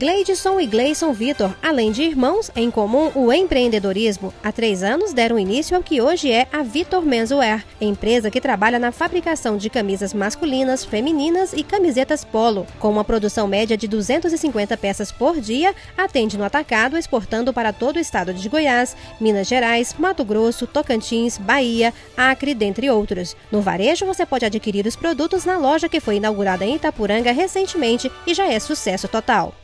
Gleidson e Gleison Vitor, além de irmãos, em comum o empreendedorismo. Há 3 anos deram início ao que hoje é a Vitor Menswear, empresa que trabalha na fabricação de camisas masculinas, femininas e camisetas polo. Com uma produção média de 250 peças por dia, atende no atacado, exportando para todo o estado de Goiás, Minas Gerais, Mato Grosso, Tocantins, Bahia, Acre, dentre outros. No varejo, você pode adquirir os produtos na loja que foi inaugurada em Itapuranga recentemente e já é sucesso total.